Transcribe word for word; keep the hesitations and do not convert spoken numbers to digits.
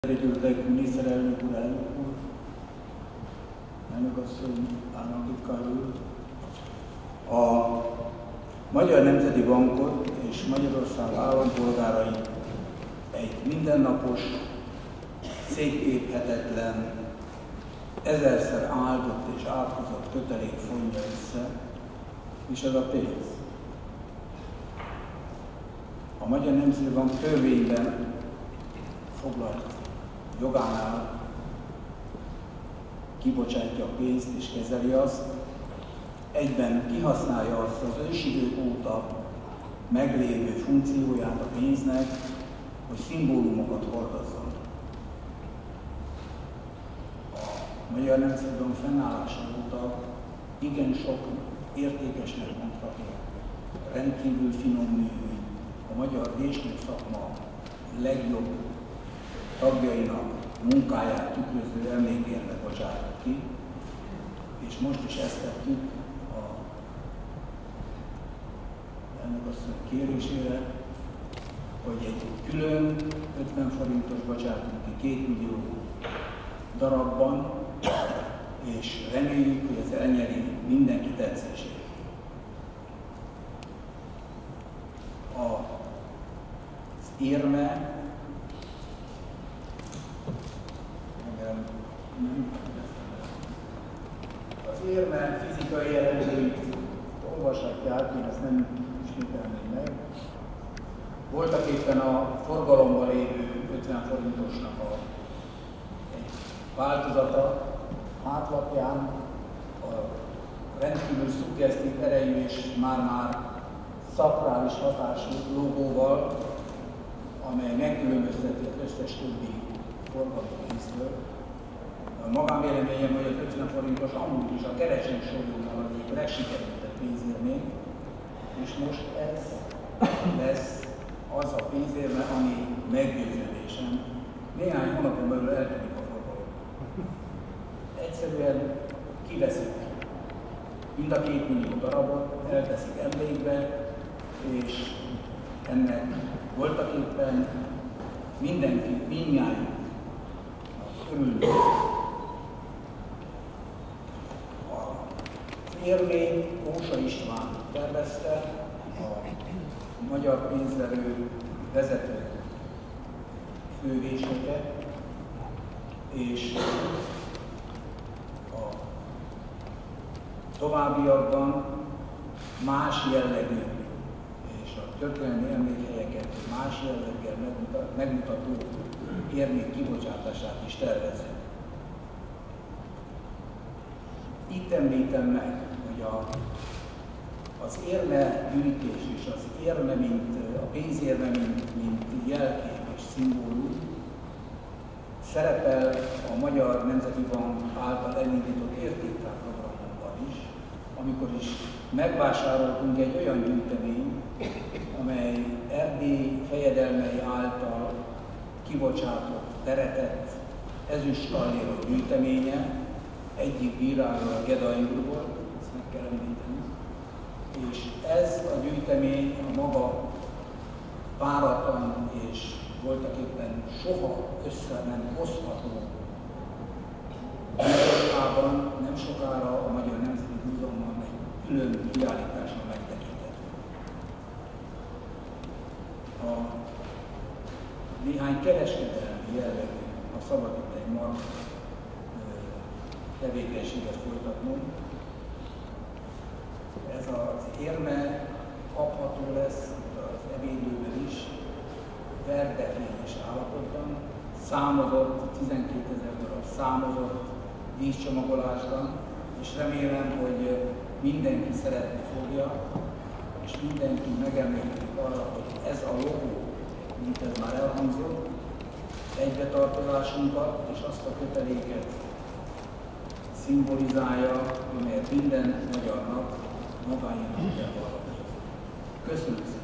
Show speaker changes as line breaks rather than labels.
Egyébként miniszterelnök úr, elnök úr, elnökasszony, államtitkár úr, a Magyar Nemzeti Bankot és Magyarország állampolgárait egy mindennapos, széttéphetetlen, ezerszer áldott és átkozott kötelék fonja össze, és ez a pénz. A Magyar Nemzeti Bank törvényben foglalt jogánál kibocsátja a pénzt és kezeli azt, egyben kihasználja azt az ősidők óta meglévő funkcióját a pénznek, hogy szimbólumokat hordozzon. A Magyar Nemzeti Bank fennállása óta igen sok értékesnek mondható, rendkívül finom művű, a magyar vésnő szakma legjobb tagjainak munkáját tükröző emlékérmet bocsátott ki, és most is ezt tettük a elnökasszony kérésére, hogy egy külön ötven forintos bocsátunk ki két millió darabban, és reméljük, hogy ez elnyeri mindenki tetszését. Az érme Az érme fizikai jellemzőit olvashatják, én ezt nem ismételném meg. Voltak éppen a forgalomban lévő ötven forintosnak a egy változata, hátlapján a rendkívül szuggesztív erejű és már-már szakrális hatású logóval, amely megkülönbözteti az összes többi forgalomrésztől. A magánvéleményem, hogy az ötven forintos amúgy is a keresés sorjúnál az egyik legsikeresebb pénzérmény, és most ez lesz az a pénzérme, ami meggyőződésem néhány hónapon belül eltűnik a forgalomban. Egyszerűen kiveszik mind a két millió darabot, elteszik emlékbe, és ennek voltak éppen mindenki, mindnyájunk örülünk. Az érmény Ósa István tervezte, a magyar pénzverő vezető fővésnöke, és a továbbiakban más jellegű és a történelmi emlékhelyeket más jelleggel megmutató érmék kibocsátását is tervezzük. Itt említem meg, hogy a, az érme gyűjtés és az érme, mint a pénzérme, mint, mint jelkép és szimbólum szerepel a Magyar Nemzeti Bank által elindított értéktárprogramunkban is, amikor is megvásároltunk egy olyan gyűjteményt, amely Erdély fejedelmei által kibocsátott, teretett ezüstallérok gyűjteménye, egyik bíráról a Gedaimról, ezt meg kell említeni, és ez a gyűjtemény a maga páratlan és voltak éppen soha össze nem hozható gyűjtőjében nem sokára a Magyar Nemzeti Múzeumban egy külön kiállításra megtekinthető. A néhány kereskedelmi jellegű, ha szabad itt egy mark tevékenységet folytatnunk. Ez az érme kapható lesz az ebédlőben is, verdefényes állapotban, számozott, tizenkétezer darab számozott díszcsomagolásban, és remélem, hogy mindenki szeretni fogja, és mindenki megemlékezik arra, hogy ez a logó, mint ez már elhangzott, egybetartozásunkat és azt a köteléket szimbolizálja, amelyet minden magyarnak magáénak kell valami. Köszönöm szépen!